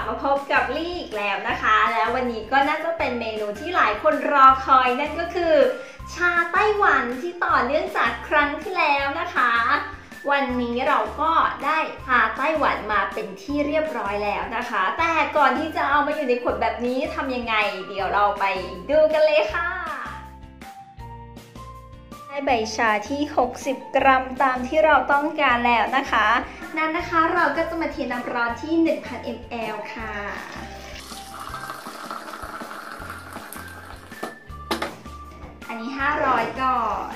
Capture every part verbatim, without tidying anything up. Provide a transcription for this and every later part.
มาพบกับลี่อีกแล้วนะคะแล้ววันนี้ก็น่าจะเป็นเมนูที่หลายคนรอคอยนั่นก็คือชาไต้หวันที่ต่อเนื่องจากครั้งที่แล้วนะคะวันนี้เราก็ได้ชาไต้หวันมาเป็นที่เรียบร้อยแล้วนะคะแต่ก่อนที่จะเอามาอยู่ในขวดแบบนี้ทำยังไงเดี๋ยวเราไปดูกันเลยค่ะได้ใบชาที่หกสิบกรัมตามที่เราต้องการแล้วนะคะนั้นนะคะเราก็จะมาเทน้ำร้อนที่ หนึ่งพัน มิลลิลิตร ค่ะอันนี้ห้าร้อยก่อน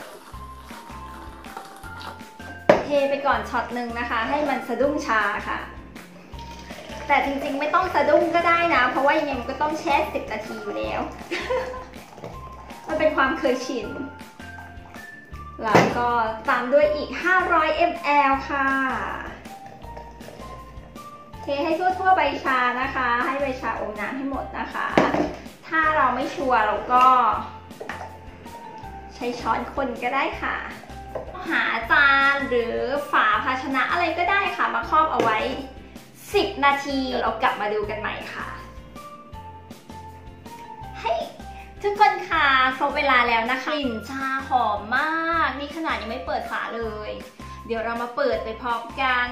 เทไปก่อนช็อตหนึ่งนะคะให้มันสะดุ้งชาค่ะแต่จริงๆไม่ต้องสะดุ้งก็ได้นะเพราะว่ายังไงมันก็ต้องแช่สิบนาทีอยู่แล้ว มันเป็นความเคยชินแล้วก็ตามด้วยอีกห้าร้อยมิลลิลิตร ค่ะเทให้ทั่วๆใบชานะคะให้ใบชาอมน้ำให้หมดนะคะถ้าเราไม่ชัวร์เราก็ใช้ช้อนคนก็ได้ค่ะหาจานหรือฝาภาชนะอะไรก็ได้ค่ะมาครอบเอาไว้สิบนาทีเรากลับมาดูกันใหม่ค่ะให้ทุกคนค่ะครบเวลาแล้วนะคะกลิ่นชาหอมมากนี่ขนาดยังไม่เปิดฝาเลยเดี๋ยวเรามาเปิดไปพร้อมกัน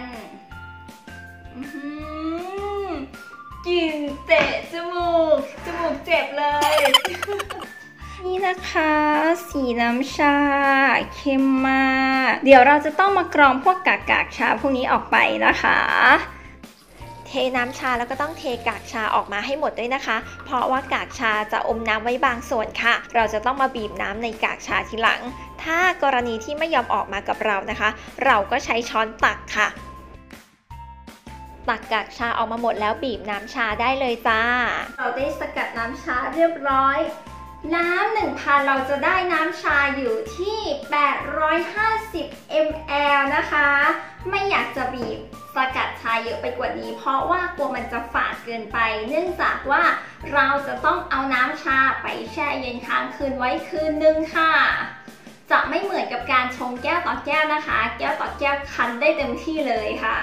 กลิ่นเตะจมูกจมูกเจ็บเลยนี่นะคะสีน้ำชาเข้มมากเดี๋ยวเราจะต้องมากรองพวกกากกากชาพวกนี้ออกไปนะคะเทน้ำชาแล้วก็ต้องเทกากชาออกมาให้หมดด้วยนะคะเพราะว่ากากชาจะอมน้ำไว้บางส่วนค่ะเราจะต้องมาบีบน้ำในกากชาทีหลังถ้ากรณีที่ไม่ยอมออกมากับเรานะคะเราก็ใช้ช้อนตักค่ะตักกากชาออกมาหมดแล้วบีบน้ำชาได้เลยจ้าเราได้สกัดน้ำชาเรียบร้อยน้ำ หนึ่งพัน เราจะได้น้ำชาอยู่ที่แปดร้อยห้าสิบมิลลิลิตร นะคะไม่อยากจะบีบสกัดชาเยอะไปกว่านี้เพราะว่ากลัวมันจะฝาดเกินไปเนื่องจากว่าเราจะต้องเอาน้ำชาไปแช่เย็นค้างคืนไว้คืนนึงค่ะจะไม่เหมือนกับการชงแก้วต่อแก้วนะคะแก้วต่อแก้วคั้นได้เต็มที่เลยค่ะ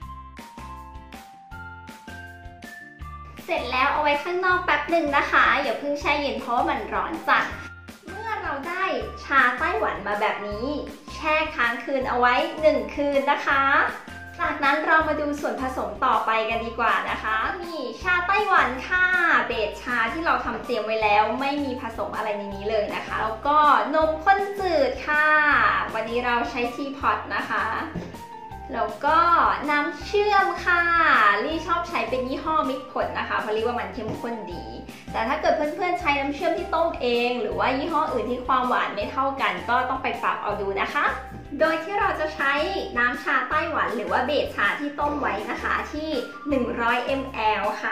เสร็จแล้วเอาไว้ข้างนอกแป๊บหนึ่งนะคะอย่าเพิ่งแช่เย็นเพราะว่ามันร้อนจัดเมื่อเราได้ชาไต้หวันมาแบบนี้แช่ค้างคืนเอาไว้หนึ่งคืนนะคะจากนั้นเรามาดูส่วนผสมต่อไปกันดีกว่านะคะนี่ชาไต้หวันค่ะเบสชาที่เราทำเตรียมไว้แล้วไม่มีผสมอะไรในนี้เลยนะคะแล้วก็นมข้นจืดค่ะวันนี้เราใช้ทีพอตนะคะแล้วก็น้ำเชื่อมค่ะลี่ชอบใช้เป็นยี่ห้อมิตรผลนะคะเพราะลี่ว่ามันเข้มข้นดีแต่ถ้าเกิดเพื่อนๆใช้น้ำเชื่อมที่ต้มเองหรือว่ายี่ห้ออื่นที่ความหวานไม่เท่ากันก็ต้องไปปรับเอาดูนะคะโดยที่เราจะใช้น้ำชาไต้หวันหรือว่าเบสชาที่ต้มไว้นะคะที่หนึ่งร้อยมิลลิลิตร ค่ะ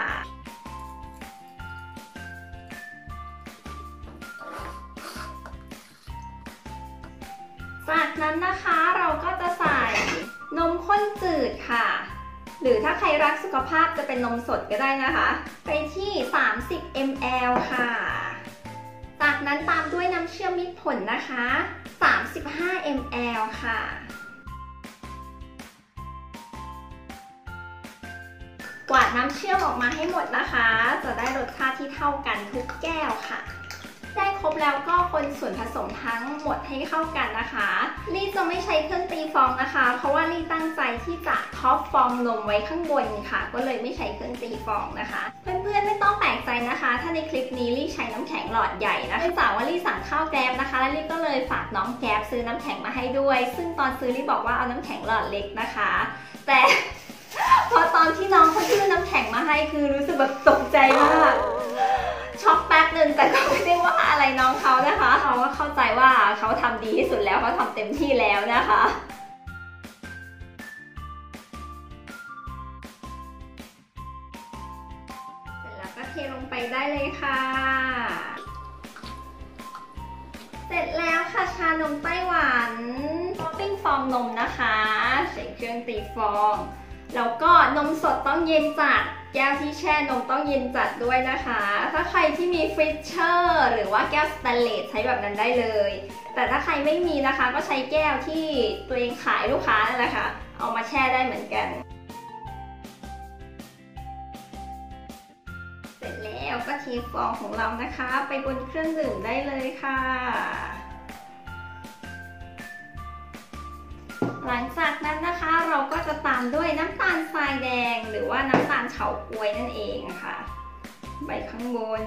จากนั้นนะคะเราก็จะใส่นมข้นจืดค่ะหรือถ้าใครรักสุขภาพจะเป็นนมสดก็ได้นะคะไปที่สามสิบมิลลิลิตร ค่ะจากนั้นตามด้วยน้ำเชื่อมมิตรผลนะคะสามสิบห้ามิลลิลิตร ค่ะกวาดน้ำเชื่อมออกมาให้หมดนะคะจะได้รสชาติที่เท่ากันทุกแก้วค่ะได้ครบแล้วก็คนส่วนผสมทั้งหมดให้เข้ากันนะคะลี่จะไม่ใช้เครื่องตีฟองนะคะเพราะว่าลี่ตั้งใจที่จะท็อปฟองนมไว้ข้างบนค่ะก็เลยไม่ใช้เครื่องตีฟองนะคะเพื่อนๆไม่ต้องแปลกใจนะคะถ้าในคลิปนี้ลี่ใช้น้ำแข็งหลอดใหญ่นะเนื่องจากว่าลี่สั่งข้าวแกร็บนะคะแล้วลี่ก็เลยฝากน้องแกร็บซื้อน้ำแข็งมาให้ด้วยซึ่งตอนซื้อลี่บอกว่าเอาน้ำแข็งหลอดเล็กนะคะแต่พอตอนที่น้องเขาซื้อน้ำแข็งมาให้คือรู้สึกแบบตกใจมากช็อกแป๊บหนึ่งแต่ก็ไม่ได้ว่าอะไรน้องเขานะคะเขาก็เข้าใจว่าเขาทำดีที่สุดแล้วเขาทำเต็มที่แล้วนะคะเสร็จแล้วก็เทลงไปได้เลยค่ะเสร็จแล้วค่ะชานมไต้หวันท็อปปิ้งฟองนมนะคะใส่เครื่องตีฟองแล้วก็นมสดต้องเย็นจัดแก้วที่แช่นมต้องเย็นจัดด้วยนะคะถ้าใครที่มีฟริชเชอร์หรือว่าแก้วสแตนเลสใช้แบบนั้นได้เลยแต่ถ้าใครไม่มีนะคะก็ใช้แก้วที่ตัวเองขายลูกค้านั่นแหละค่ะเอามาแช่ได้เหมือนกัน เเสร็จแล้วก็เทฟองของเรานะคะไปบนเครื่องดื่มได้เลยค่ะหลังจากนั้นนะคะเราก็จะตามด้วยน้ำตาลทรายแดงหรือว่าน้ำตาลเฉาก๊วยนั่นเองค่ะใบข้างบน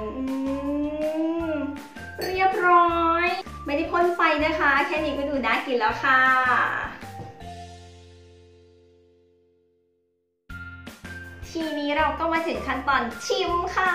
เรียบร้อยไม่ได้พ่นไฟนะคะแค่นี้ก็ดูน่ากินแล้วค่ะทีนี้เราก็มาถึงขั้นตอนชิมค่ะ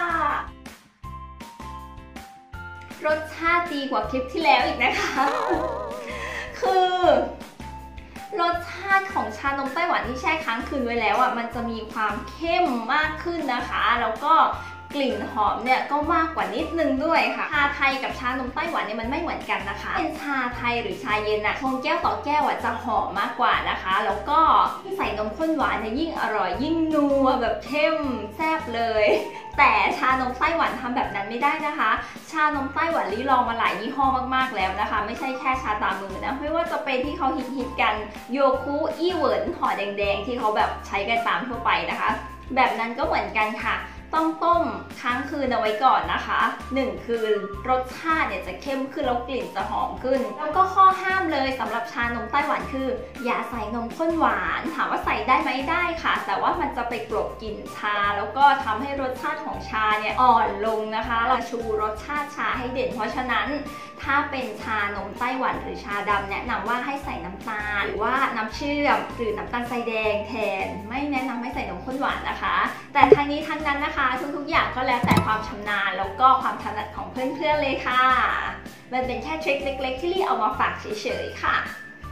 รสชาติดีกว่าคลิปที่แล้วอีกนะคะคือรสชาติของชานมไต้หวันที่แช่ค้างคืนไว้แล้วอ่ะมันจะมีความเข้มมากขึ้นนะคะแล้วก็กลิ่นหอมเนี่ยก็มากกว่านิดนึงด้วยค่ะชาไทยกับชานมไต้หวันเนี่ยมันไม่เหมือนกันนะคะเป็นชาไทยหรือชาเย็นอะชงแก้วต่อแก้วอะจะหอมมากกว่านะคะแล้วก็ใส่นมข้นหวานเนี่ยยิ่งอร่อยยิ่งนัวแบบเข้มแซ่บเลยแต่ชานมไต้หวันทำแบบนั้นไม่ได้นะคะชานมไต้หวันลี่ลองมาหลายยี่ห้อมากๆแล้วนะคะไม่ใช่แค่ชาตามือนะไม่ว่าจะเป็นที่เขาฮิตๆกันโยคุอี้เหวินห่อแดงๆที่เขาแบบใช้กันตามทั่วไปนะคะแบบนั้นก็เหมือนกันค่ะต้องต้มค้างคืนเอาไว้ก่อนนะคะหนึ่งคืนรสชาติเนี่ยจะเข้มขึ้นแล้วกลิ่นจะหอมขึ้นแล้วก็ข้อห้ามเลยสำหรับชานมไต้หวันคืออย่าใส่นมข้นหวานถามว่าใส่ได้ไหมได้ค่ะแต่ว่ามันจะไปกลบกลิ่นชาแล้วก็ทำให้รสชาติของชาเนี่ยอ่อนลงนะคะเราชูรสชาติชาให้เด่นเพราะฉะนั้นถ้าเป็นชานมไต้หวันหรือชาดำแนะนำว่าให้ใส่น้ำตาลหรือว่าน้ำเชื่อมหรือน้ำตาลทรายแดงแทนไม่แนะนำให้ใส่นมข้นหวานนะคะแต่ทั้งนี้ทั้งนั้นนะคะทุกๆอย่างก็แล้วแต่ความชำนาญแล้วก็ความถนัดของเพื่อนๆเลยค่ะมันเป็นแค่ทริคเล็กๆที่ลี่เอามาฝากเฉยๆค่ะ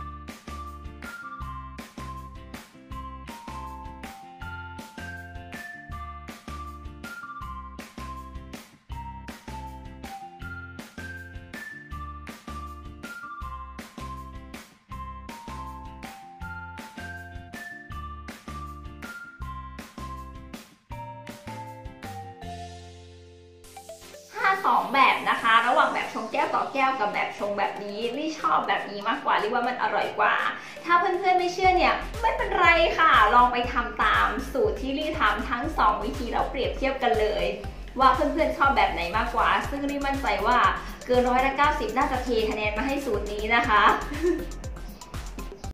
สองแบบนะคะระหว่างแบบชงแก้วต่อแก้วกับแบบชงแบบนี้ลี่ชอบแบบนี้มากกว่าลี่ว่ามันอร่อยกว่าถ้าเพื่อนๆไม่เชื่อเนี่ยไม่เป็นไรค่ะลองไปทำตามสูตรที่ลี่ทำทั้งสองวิธีแล้วเปรียบเทียบกันเลยว่าเพื่อนๆชอบแบบไหนมากกว่าซึ่งลี่มั่นใจว่าเกินร้อยละเก้าสิบน่าจะเทคะแนนมาให้สูตรนี้นะคะ